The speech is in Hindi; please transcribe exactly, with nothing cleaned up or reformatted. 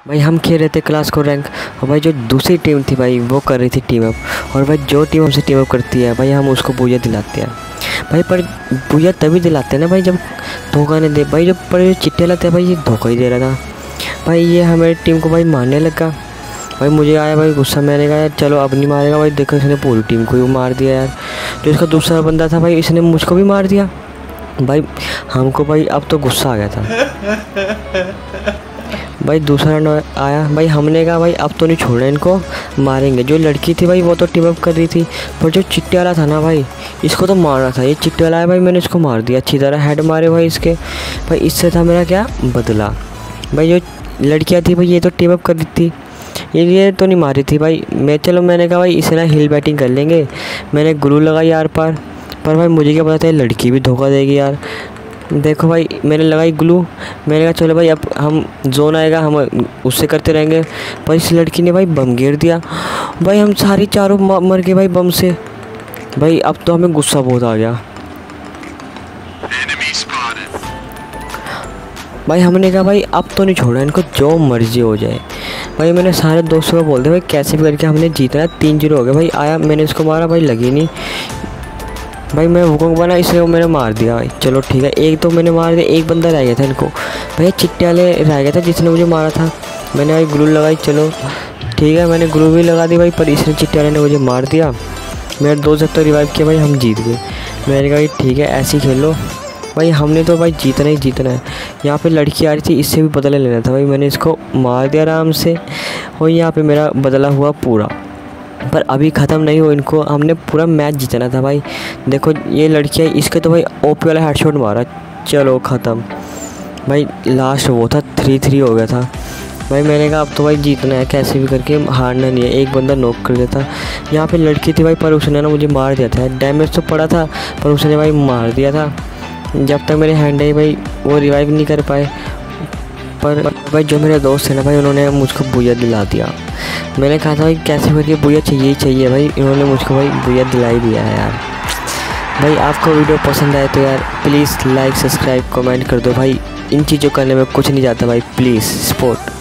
भाई हम खेल रहे थे क्लास को रैंक, और भाई जो दूसरी टीम थी भाई वो कर रही थी टीम अप। और भाई जो टीम हमसे टीम अप करती है भाई हम उसको बुया दिलाते हैं भाई। पर बुया तभी दिलाते हैं ना भाई जब धोखा नहीं दे भाई। जब पर जो चिट्टे लाते हैं भाई ये धोखा ही दे रहा था भाई। ये हमारी टीम को भाई मारने लगा भाई। मुझे आया भाई गुस्सा, मैंने कहा यार चलो अब नहीं मारेगा भाई। देखो इसने पूरी टीम को ही मार दिया यार। जो इसका दूसरा बंदा था भाई इसने मुझको भी मार दिया भाई। हमको भाई अब तो गुस्सा आ गया था भाई। दूसरा राउंड आया भाई, हमने कहा भाई अब तो नहीं छोड़ना इनको, मारेंगे। जो लड़की थी भाई वो तो टीम अप कर रही थी, पर जो चिट्टे वाला था ना भाई इसको तो मारना था। ये चिट्टे वाला है भाई, मैंने इसको मार दिया अच्छी तरह, हेड मारे भाई इसके भाई। इससे था मेरा क्या बदला भाई। जो लड़कियाँ थी भाई ये तो टीम अप कर दी थी, ये ये तो नहीं मारी थी भाई। मैं चलो मैंने कहा भाई इसे ना हिल बैटिंग कर लेंगे। मैंने ग्लू लगाई यार पार, पर भाई मुझे क्या पता था लड़की भी धोखा देगी यार। देखो भाई मैंने लगाई ग्लू, मैंने कहा चलो भाई अब हम जोन आएगा हम उससे करते रहेंगे। पर इस लड़की ने भाई बम गिर दिया भाई। हम सारी चारों मर गए भाई बम से भाई। अब तो हमें गुस्सा बहुत आ गया भाई। हमने कहा भाई अब तो नहीं छोड़ा इनको, जो मर्जी हो जाए भाई। मैंने सारे दोस्तों को बोल दिया भाई कैसे भी करके हमने जीतना है। तीन जीरो हो गया भाई। आया मैंने इसको मारा भाई, लगी नहीं भाई। मैं वुकोंग बना इसलिए वो मैंने मार दिया भाई। चलो ठीक है, एक तो मैंने मार दिया, एक बंदा रह गया था इनको भाई। चिट्टे वाले रह गया था जिसने मुझे मारा था। मैंने भाई ग्लू लगाई, चलो ठीक है मैंने ग्लू भी लगा दी भाई, पर इसने चिट्टे वाले ने मुझे मार दिया। मेरे दो जब तक रिवाइव किया भाई, हम जीत गए। मैंने कहा भाई ठीक है ऐसे ही खेलो भाई, हमने तो भाई जीतना ही जीतना है। यहाँ पे लड़की आ रही थी, इससे भी बदला लेना था भाई। मैंने इसको मार दिया आराम से, और यहाँ पे मेरा बदला हुआ पूरा। पर अभी ख़त्म नहीं हो, इनको हमने पूरा मैच जीतना था भाई। देखो ये लड़की है, इसके तो भाई ओपी वाला हेडशॉट मारा, चलो ख़त्म भाई। लास्ट वो था, थ्री थ्री हो गया था भाई। मैंने कहा अब तो भाई जीतना है, कैसे भी करके हारना नहीं है। एक बंदा नॉक कर देता। यहाँ पे लड़की थी भाई, पर उसने ना मुझे मार दिया था। डैमेज तो पड़ा था पर उसने भाई मार दिया था। जब तक मेरे हैंड आई भाई वो रिवाइव नहीं कर पाए। पर भाई जो मेरे दोस्त थे ना भाई उन्होंने मुझको बुया दिला दिया। मैंने कहा था भाई कैसे करके बुया चाहिए ही चाहिए भाई, इन्होंने मुझको भाई बुया दिला ही दिया है यार। भाई आपको वीडियो पसंद आए तो यार प्लीज़ लाइक सब्सक्राइब कमेंट कर दो भाई। इन चीज़ों करने में कुछ नहीं जाता भाई, प्लीज़ सपोर्ट।